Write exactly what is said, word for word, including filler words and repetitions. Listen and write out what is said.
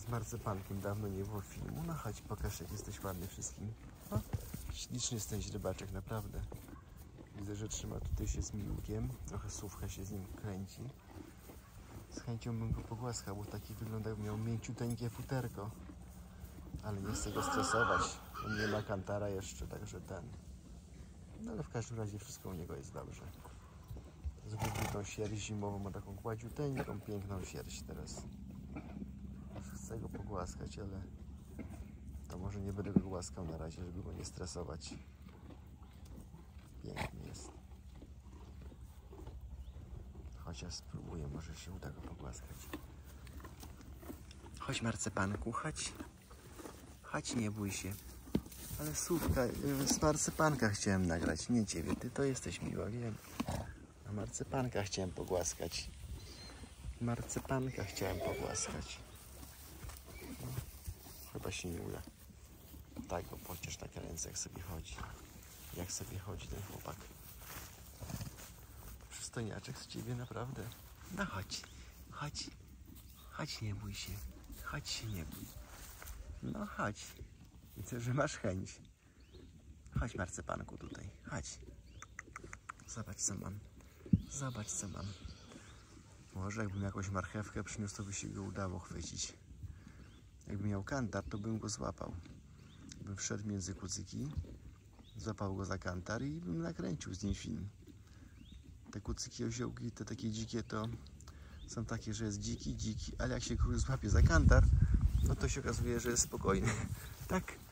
Z marcepankiem dawno nie było filmu. No chodź, pokaż, jak jesteś ładny wszystkim. O, śliczny jest ten źrebaczek, naprawdę. Widzę, że trzyma tutaj się z miłkiem. Trochę słówka się z nim kręci. Z chęcią bym go pogłaskał, bo taki wygląda, jakby miał mięciuteńkie futerko. Ale nie chcę go stresować. On nie ma kantara jeszcze, także ten. No ale w każdym razie wszystko u niego jest dobrze. Zgubił tą sierść zimową, ma taką gładziuteńką, piękną sierść teraz. Chcę go pogłaskać, ale to może nie będę go głaskał na razie, żeby go nie stresować. Piękny jest. Chociaż spróbuję, może się uda go pogłaskać. Chodź, marcepanku, chodź. Chodź, nie bój się. Ale słówka, z marcepanka chciałem nagrać, nie ciebie. Ty to jesteś miła, wiem. A marcepanka chciałem pogłaskać. Marcepanka chciałem pogłaskać. No, chyba się nie uda. Tak, bo chociaż takie ręce, jak sobie chodzi. Jak sobie chodzi ten chłopak. Przystojniaczek z ciebie, naprawdę. No chodź, chodź. Chodź, nie bój się. Chodź się nie bój. No chodź. Widzę, że masz chęć. Chodź, marcepanku, tutaj. Chodź. Zobacz, co mam. Zobacz, co mam. Może jakbym jakąś marchewkę przyniósł, to by się go udało chwycić. Jakbym miał kantar, to bym go złapał. Bym wszedł między kucyki, złapał go za kantar i bym nakręcił z nim film. Te kucyki, osiołki, te takie dzikie, to są takie, że jest dziki, dziki, ale jak się kogoś złapie za kantar, no to się okazuje, że jest spokojny. Tak?